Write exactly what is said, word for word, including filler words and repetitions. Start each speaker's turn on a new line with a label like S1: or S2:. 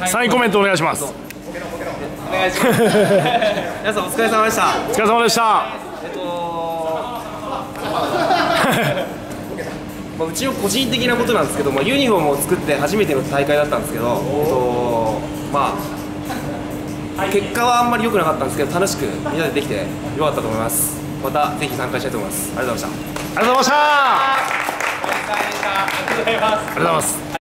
S1: サインコメントお願いします。
S2: お願いします。皆さんお疲れ様でした。
S1: お疲れ様でした。
S2: えっとまあうちの個人的なことなんですけど、まあ、ユニフォームを作って初めての大会だったんですけど、えっとまあ結果はあんまり良くなかったんですけど、楽しくみんなでできて良かったと思います。またぜひ参加したいと思います。ありがとうございました。
S1: ありがとうございました。ありがとうございます。